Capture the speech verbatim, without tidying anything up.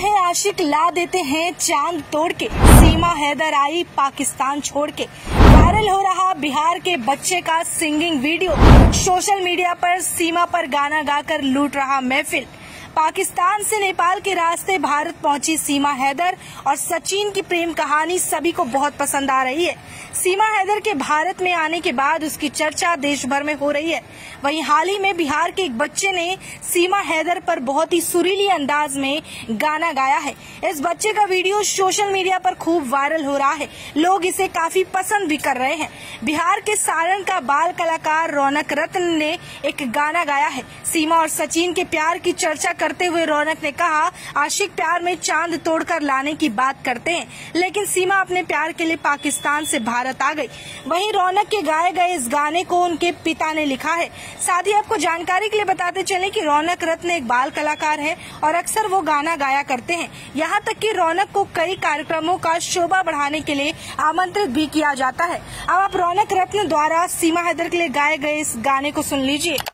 है आशिक ला देते हैं चांद तोड़ के, सीमा हैदर आई पाकिस्तान छोड़ के। वायरल हो रहा बिहार के बच्चे का सिंगिंग वीडियो, सोशल मीडिया पर सीमा पर गाना गाकर लूट रहा महफिल। पाकिस्तान से नेपाल के रास्ते भारत पहुंची सीमा हैदर और सचिन की प्रेम कहानी सभी को बहुत पसंद आ रही है। सीमा हैदर के भारत में आने के बाद उसकी चर्चा देश भर में हो रही है। वहीं हाल ही में बिहार के एक बच्चे ने सीमा हैदर पर बहुत ही सुरीली अंदाज में गाना गाया है। इस बच्चे का वीडियो सोशल मीडिया पर खूब वायरल हो रहा है, लोग इसे काफी पसंद भी कर रहे हैं। बिहार के सारण का बाल कलाकार रौनक रत्न ने एक गाना गाया है। सीमा और सचिन के प्यार की चर्चा करते हुए रौनक ने कहा, आशिक प्यार में चांद तोड़कर लाने की बात करते हैं, लेकिन सीमा अपने प्यार के लिए पाकिस्तान से भारत आ गई। वहीं रौनक के गाए गए इस गाने को उनके पिता ने लिखा है। साथ ही आपको जानकारी के लिए बताते चले कि रौनक रत्न एक बाल कलाकार है और अक्सर वो गाना गाया करते हैं। यहाँ तक कि रौनक को कई कार्यक्रमों का शोभा बढ़ाने के लिए आमंत्रित भी किया जाता है। अब आप रौनक रत्न द्वारा सीमा हैदर के लिए गाए गए इस गाने को सुन लीजिए।